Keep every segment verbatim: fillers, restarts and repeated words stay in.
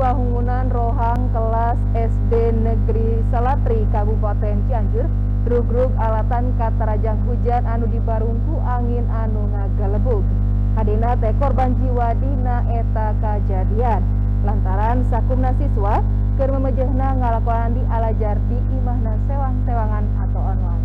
bangunan rohang kelas S D Negeri Salatri Kabupaten Cianjur rugrug alatan katarajang hujan anu dibarungku angin anu ngagalebug. Hadina teh korban jiwa dina eta kajadian lantaran sakumna siswa keur memejehna ngalakonan di alajar di imahna sewang-sewangan atau online.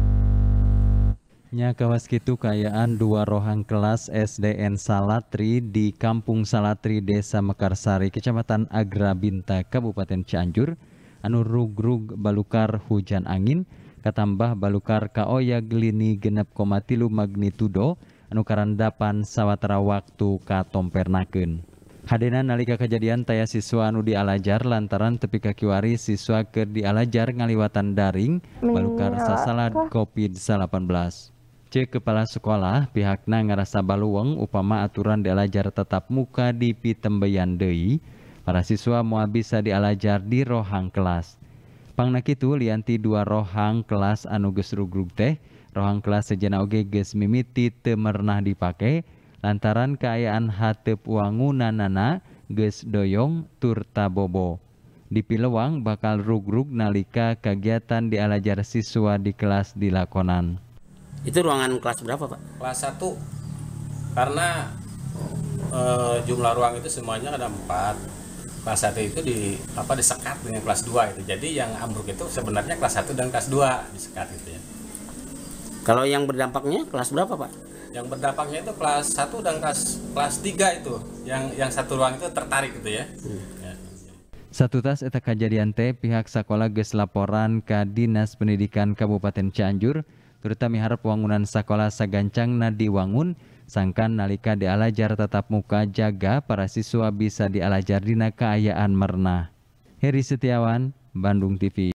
Nya kawas kitu kayaan dua rohang kelas S D N Salatri di Kampung Salatri Desa Mekarsari Kecamatan Agrabinta Kabupaten Cianjur anu rugrug balukar hujan angin katambah balukar kaoya gelini genep koma tilu magnitudo anu karandapan sawatara waktu katompernakeun. Hadena nalika kejadian taya siswa anu dialajar lantaran tepi ka kiwari siswa keur dialajar ngaliwatan daring balukar sasalad covid delapan belas. Cek kepala sekolah pihakna ngarasa baluweng upama aturan dialajar tetap muka di pitembeyan deui para siswa moal bisa dialajar di rohang kelas. Pangna kitu lianti dua rohang kelas anu geus rugrug teh rohang kelas sejenna oge geus mimiti teu merenah dipake lantaran kaayaan hateup wangunanana geus doyong tur tabobo. Di pilewang bakal rugrug nalika kagiatan dialajar siswa di kelas dilakonan. Itu ruangan kelas berapa, Pak? Kelas satu. Karena e, jumlah ruang itu semuanya ada empat. Kelas satu itu di apa disekat dengan kelas dua itu. Jadi yang ambruk itu sebenarnya kelas satu dan kelas dua disekat gitu ya. Kalau yang berdampaknya kelas berapa, Pak? Yang berdampaknya itu kelas satu dan kelas kelas tiga itu. Yang yang satu ruang itu tertarik gitu ya. Hmm. Ya. Satutas eta kajadian teh pihak sekolah geus laporan ka Dinas Pendidikan Kabupaten Cianjur terutama miharep wangunan sekolah sagancangna diwangun sangkan nalika dialajar tatap muka jaga para siswa bisa dialajar dina kaayaan merenah. Heri Setiawan, Bandung T V.